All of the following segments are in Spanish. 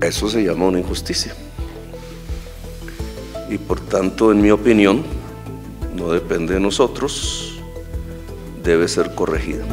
Eso se llama una injusticia. Y por tanto, en mi opinión, no depende de nosotros, debe ser corregida.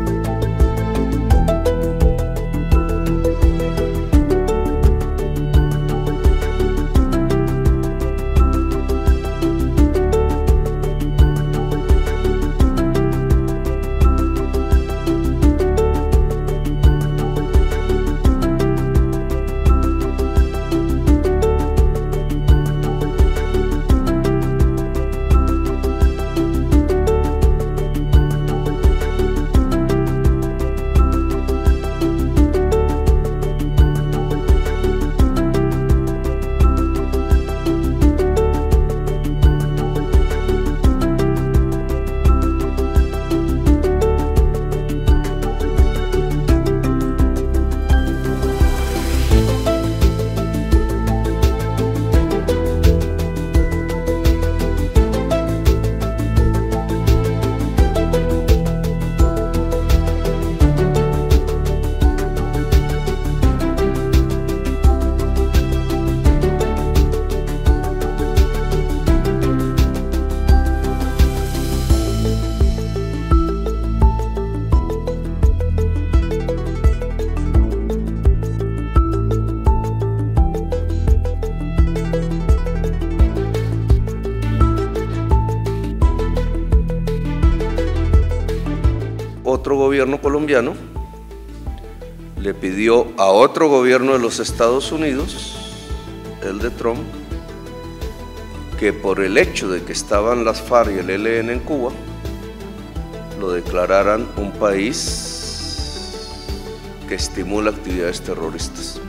Otro gobierno colombiano le pidió a otro gobierno de los Estados Unidos, el de Trump, que por el hecho de que estaban las FARC y el ELN en Cuba, lo declararan un país que estimula actividades terroristas.